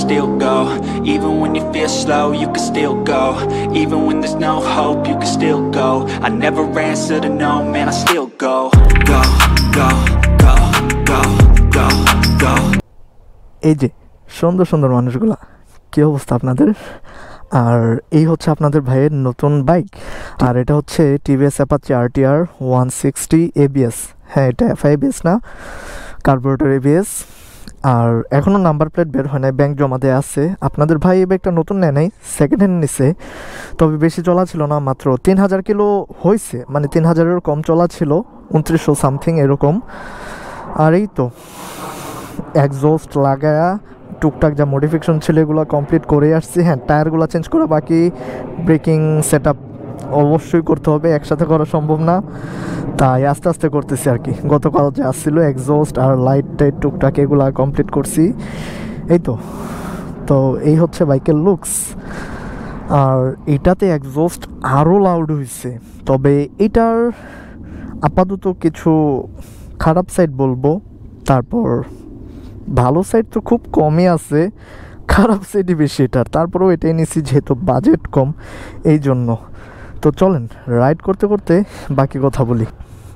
still go. Even when you feel slow, you can still go. Even when there's no hope, you can still go. I never answer to no, man, I still go. Go, go, go, go, go, go. এই যে সুন্দর সুন্দর মানুষগুলা, কি অবস্থা আপনাদের? আর এই হচ্ছে আপনাদের ভাইয়ের নতুন বাইক, আর এটা হচ্ছে টিভিএস অ্যাপাচি RTR 160 ABS। হ্যাঁ, এটা FIABS না, কার্বোরেটর ABS। আর এখনও নাম্বার প্লেট বের হয় নাই, ব্যাংক জমা দেওয়া আছে। আপনাদের ভাই এই বাইকটা নতুন নেয় নাই, সেকেন্ড হ্যান্ড নিছে, তবে বেশি চলা ছিল না, মাত্র 3000 কিলো হয়েছে, মানে 3000-এর কম চলা ছিল, 2900 সামথিং এরকম। আর এই তো এক্সস্ট লাগায়া টুকটাক যা মডিফিকেশন ছিল এগুলো কমপ্লিট করে আসছি। হ্যাঁ, টায়ারগুলো চেঞ্জ করা বাকি, ব্রেকিং সেট আপ অবশ্যই করতে হবে, একসাথে করা সম্ভব না, তাই আস্তে আস্তে করতেছি আর কি। গতকাল যে আসছিল এক্সস্ট আর লাইট টাইট টুকটাক এগুলো কমপ্লিট করছি। এই তো তো এই হচ্ছে বাইকের লুকস। আর এটাতে এক্সস্ট আরও লাউড হয়েছে, তবে এটার আপাতত কিছু খারাপ সাইড বলবো, তারপর ভালো সাইড তো খুব কমই আছে, খারাপ সাইডই বেশি এটার। তারপরেও এটাই নিছি যেহেতু বাজেট কম, এই জন্য। তো চলেন রাইড করতে করতে বাকি কথা বলি।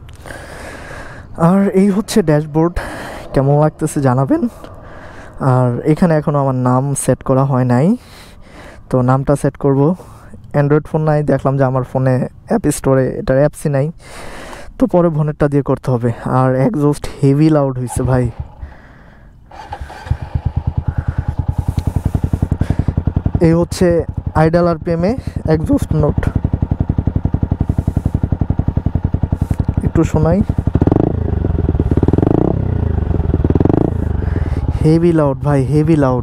আর এই হচ্ছে ড্যাশবোর্ড, কেমন লাগতেছে জানাবেন। আর এখানে এখনও আমার নাম সেট করা হয় নাই, তো নামটা সেট করব। অ্যান্ড্রয়েড ফোন নাই, দেখলাম যে আমার ফোনে অ্যাপ স্টোরে এটার অ্যাপসই নাই, তো পরে ফোনেরটা দিয়ে করতে হবে। আর এক্সস্ট হেভি লাউড হয়েছে ভাই। এই হচ্ছে আইডাল RPM-এ এক্সস্ট নোট, একটু শোনাই। হেভি লাউড ভাই, হেভি লাউড।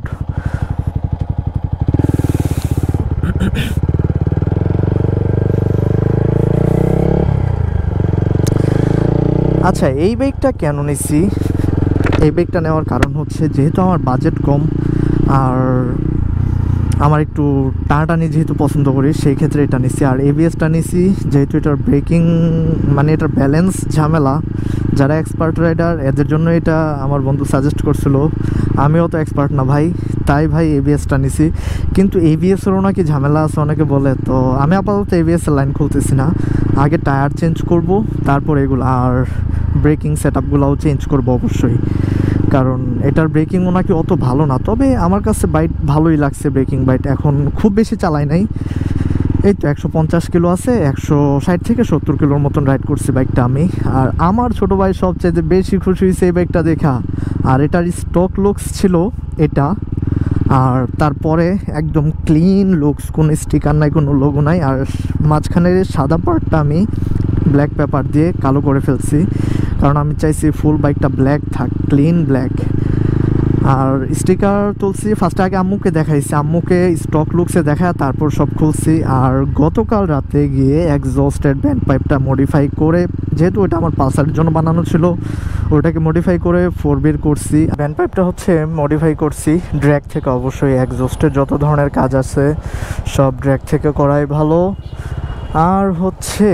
আচ্ছা, এই বাইকটা কেন নিছি? এই বাইকটা নেওয়ার কারণ হচ্ছে যেহেতু আমার বাজেট কম, আর আমার একটু টানাটানি যেহেতু পছন্দ করি, সেই ক্ষেত্রে এটা নিছি। আর ABS-টা নিছি যেহেতু এটার ব্রেকিং, মানে এটার ব্যালেন্স ঝামেলা, যারা এক্সপার্ট রাইডার এদের জন্য এটা আমার বন্ধু সাজেস্ট করছিল, আমিও তো এক্সপার্ট না ভাই, তাই ভাই ABS-টা নিছি। কিন্তু ABS-এরও নাকি ঝামেলা আছে অনেকে বলে, তো আমি আপাতত ABS-এর লাইন খুলতেছি না, আগে টায়ার চেঞ্জ করব, তারপর এগুলো আর ব্রেকিং সেট আপগুলোও চেঞ্জ করবো অবশ্যই, কারণ এটার ব্রেকিংও নাকি অত ভালো না। তবে আমার কাছে বাইক ভালোই লাগছে, ব্রেকিং বাইক এখন খুব বেশি চালাই নাই। এই তো 150 কিলো আছে, 160 থেকে 70 কিলোর মতন রাইড করছি বাইকটা আমি। আর আমার ছোটো ভাই সবচেয়ে বেশি খুশি হয়েছে এই বাইকটা দেখা। আর এটার স্টক লুকস ছিল এটা, আর তারপরে একদম ক্লিন লুকস, কোনো স্টিকার নাই, কোনো লোগো নাই। আর মাঝখানের সাদা পার্টটা আমি ব্ল্যাক পেপার দিয়ে কালো করে ফেলছি, কারণ আমি চাইছি ফুল বাইকটা ব্ল্যাক থাক, ক্লিন ব্ল্যাক। আর স্টিকার তুলছি ফার্স্টে, আগে আম্মুকে দেখাইছি, আম্মুকে স্টক লুকসে দেখা, তারপর সব খুলছি। আর গতকাল রাতে গিয়ে এক্সস্টেড ব্যান্ড পাইপটা মডিফাই করে, যেহেতু ওটা আমার পালসারের জন্য বানানো ছিল, ওটাকে মডিফাই করে 4 করছি। ব্যান্ড পাইপটা হচ্ছে মডিফাই করছি ড্র্যাগ থেকে, অবশ্যই এক্সস্টের যত ধরনের কাজ আছে সব ড্র্যাগ থেকে করাই ভালো। আর হচ্ছে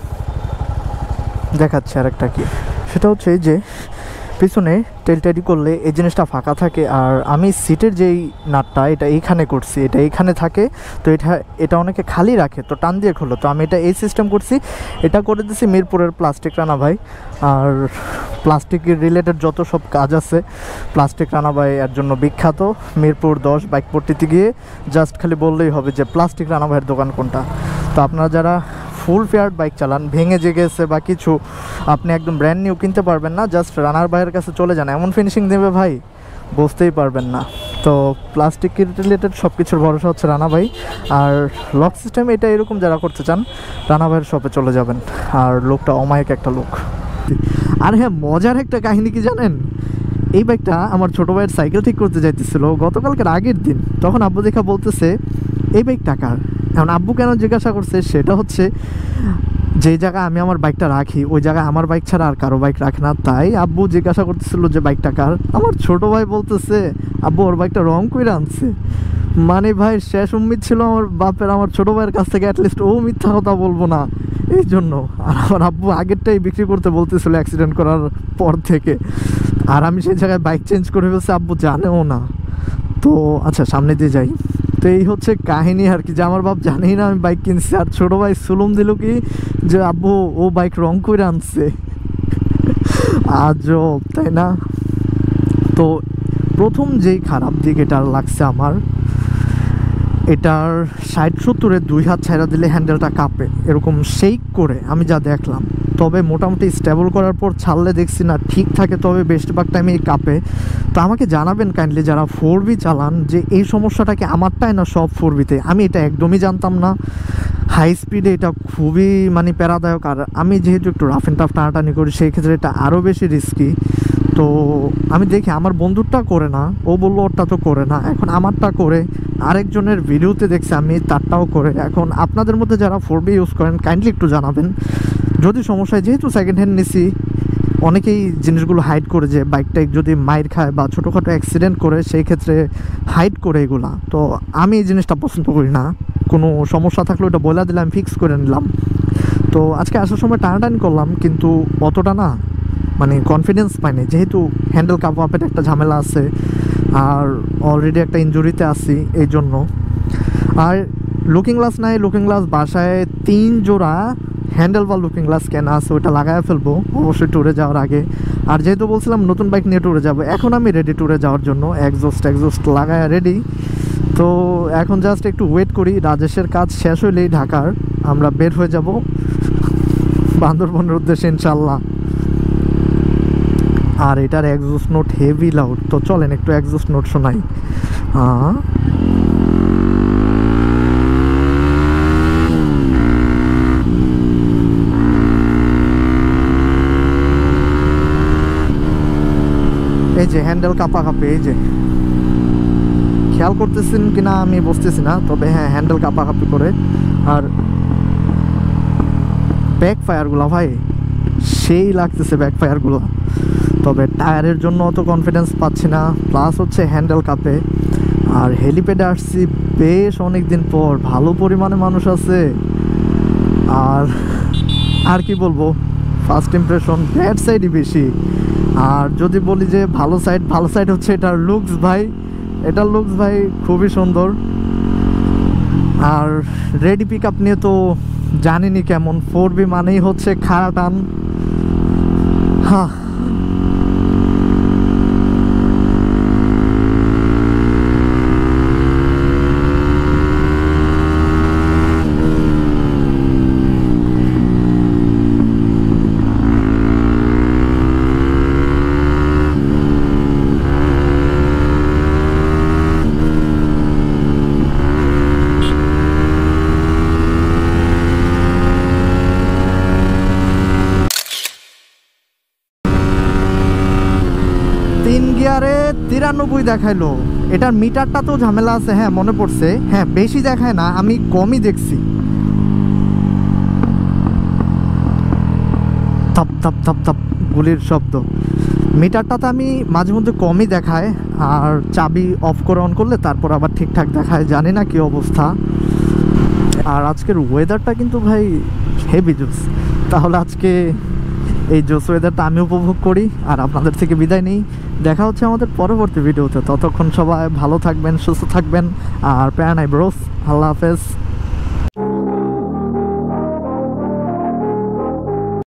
দেখাচ্ছে আরেকটা কি, সেটা হচ্ছে এই যে পিছনে টেলটেডি করলে এই জিনিসটা ফাঁকা থাকে। আর আমি সিটের যেই নাটটা এটা এইখানে করছি, এটা এইখানে থাকে, তো এটা অনেকে খালি রাখে, তো টান দিয়ে খোলো, তো আমি এটা এই সিস্টেম করছি। এটা করে দিছি মিরপুরের প্লাস্টিক রানা ভাই। আর প্লাস্টিকের রিলেটেড যত সব কাজ আছে প্লাস্টিক রানা ভাই এর জন্য বিখ্যাত। মিরপুর 10 বাইক পট্টিতে গিয়ে জাস্ট খালি বললেই হবে যে প্লাস্টিক রানা ভাইয়ের দোকান কোনটা। তো আপনারা যারা ফুল ফেয়ার বাইক চালান, ভেঙে জেগেছে বা কিছু, আপনি একদম ব্র্যান্ড নিউ কিনতে পারবেন না, জাস্ট রানার ভাইয়ের কাছে চলে যান, এমন ফিনিশিং দেবে ভাই বুঝতেই পারবেন না। তো প্লাস্টিকের রিলেটেড সব কিছুর ভরসা হচ্ছে রানা ভাই। আর লক সিস্টেম এটা এরকম যারা করতে চান রানা ভাইয়ের শপে চলে যাবেন। আর লোকটা অমায়িক একটা লোক। আর হ্যাঁ, মজার একটা কাহিনী কি জানেন, এই বাইকটা আমার ছোটো ভাইয়ের সাইকেল ঠিক করতে যাইতেছিল গতকালকের আগের দিন, তখন আব্বু দেখা বলতেছে এই বাইক টাকার। এখন আব্বু কেন জিজ্ঞাসা করছে, সেটা হচ্ছে যে জায়গায় আমি আমার বাইকটা রাখি ওই জায়গায় আমার বাইক ছাড়া আর কারো বাইক রাখে না, তাই আব্বু জিজ্ঞাসা করতেছিল যে বাইকটা কার। আমার ছোট ভাই বলতেছে আব্বু ওর বাইকটা রং করে আনছে। মানে ভাই শেষ উম্মিদ ছিল আমার বাপের আমার ছোট ভাইয়ের কাছ থেকে অ্যাটলিস্ট ও মিথ্যা কথা বলবো না, এই জন্য। আর আমার আব্বু আগেরটাই বিক্রি করতে বলতেছিল অ্যাক্সিডেন্ট করার পর থেকে, আর আমি সেই জায়গায় বাইক চেঞ্জ করে ফেলছি, আব্বু জানেও না। তো আচ্ছা সামনে দিয়ে যাই। তো এই হচ্ছে কাহিনী আর কি, যে আমার বাপ জানেই না আমি বাইক কিনছি, আর ছোটো ভাই সুলুম দিল কি যে আব্বু ও বাইক রং করে আনছে। আজব তাই না? তো প্রথম যেই খারাপ দিক এটার লাগছে আমার, এটার 60-70-এ 2 হাত ছাইড়া দিলে হ্যান্ডেলটা কাঁপে, এরকম শেক করে আমি যা দেখলাম। তবে মোটামুটি স্টেবল করার পর ছাড়লে দেখছি না ঠিক থাকে, তবে বেশিরভাগ টাইমেই কাঁপে। তো আমাকে জানাবেন কাইন্ডলি যারা 4B চালান, যে এই সমস্যাটা কি আমারটাই না সব 4Bতে? আমি এটা একদমই জানতাম না। হাই স্পিডে এটা খুবই মানে প্যারাদায়ক, আর আমি যেহেতু একটু রাফ অ্যান্ড টাফ টানাটানি করি, সেই ক্ষেত্রে এটা আরও বেশি রিস্কি। তো আমি দেখি আমার বন্ধুরটা করে না, ও বললো ওরটা তো করে না, এখন আমারটা করে, আরেকজনের ভিডিওতে দেখছি আমি তারটাও করে। এখন আপনাদের মধ্যে যারা 4B ইউজ করেন কাইন্ডলি একটু জানাবেন যদি সমস্যা হয়। যেহেতু সেকেন্ড হ্যান্ড নিছি, অনেকেই জিনিসগুলো হাইড করে, যে বাইকটা যদি মাইর খায় বা ছোটোখাটো অ্যাক্সিডেন্ট করে সেই ক্ষেত্রে হাইড করে এগুলা। তো আমি এই জিনিসটা পছন্দ করি না। কোনো সমস্যা থাকলে ওটা বলে দিলে আমি ফিক্স করে নিলাম। তো আজকে আসার সময় টানাটানি করলাম, কিন্তু অতটা না মানে কনফিডেন্স পাইনি, যেহেতু হ্যান্ডেল কাপের একটা ঝামেলা আছে, আর অলরেডি একটা ইনজুরিতে আছি এই জন্য। আর লুকিং গ্লাস নাই, লুকিং গ্লাস বাসায় 3 জোড়া হ্যান্ডেল বা লুকিং গ্লাস কেনা আছে, ওটা লাগায় ফেলবো অবশ্যই ট্যুরে যাওয়ার আগে। আর যেহেতু বলছিলাম নতুন বাইক নিয়ে ট্যুরে যাবো, এখন আমি রেডি ট্যুরে যাওয়ার জন্য, এক্সজস্ট লাগায় রেডি। তো এখন জাস্ট একটু ওয়েট করি, রাজেশের কাজ শেষ হইলেই ঢাকার আমরা বের হয়ে যাব বান্দরবনের উদ্দেশ্যে ইনশাল্লাহ। আর এটার এক্সজস্ট নোট হেভি লাউড, তো চলেন একটু এক্সজস্ট নোট শোনাই। এই যে হ্যান্ডেল কাঁপাকাঁপি, এই যে খেয়াল করতেছেন কিনা আমি বুঝতেছি না, তবে হ্যাঁ হ্যান্ডেল কাঁপাকাঁপি করে। আর ব্যাক ফায়ারগুলো ভাই সেই লাগতেছে ব্যাক ফায়ারগুলো, তবে টায়ারের জন্য অত কনফিডেন্স পাচ্ছি না, প্লাস হচ্ছে হ্যান্ডেল কাঁপে। আর হেলিপ্যাডে আসছি বেশ অনেক দিন পর, ভালো পরিমাণে মানুষ আছে। আর কি বলবো, ফার্স্ট ইমপ্রেশন ব্যাড সাইডই বেশি। আর যদি বলি যে ভালো সাইড হচ্ছে এটার লুকস ভাই, এটার লুকস ভাই খুবই সুন্দর। আর রেডি পিক আপ নিয়ে তো জানিনি কেমন, 4B মানেই হচ্ছে খাড়া টান। হ্যাঁ গিয়ারে 93 দেখাইলো, এটার মিটারটা তো ঝামেলা আছে। হ্যাঁ মনে পড়ছে, হ্যাঁ বেশি দেখায় না, আমি কমই দেখছি। থাপ থাপ থাপ থাপ গুলির শব্দ। মিটারটাতে আমি মাঝে মধ্যে কমই দেখায়, আর চাবি অফ করে অন করলে তারপর আবার ঠিকঠাক দেখায়, জানি না কি অবস্থা। আর আজকের ওয়েদারটা কিন্তু ভাই হেভি জোস। তাহলে আজকে এই জোস ওয়েদারটা আমি উপভোগ করি আর আপনাদের থেকে বিদায় নিই। দেখা হচ্ছে আমাদের পরবর্তী ভিডিওতে, ততক্ষণ সবাই ভালো থাকবেন, সুস্থ থাকবেন, আর প্যারা নাই ব্রোস। আল্লাহ হাফেজ।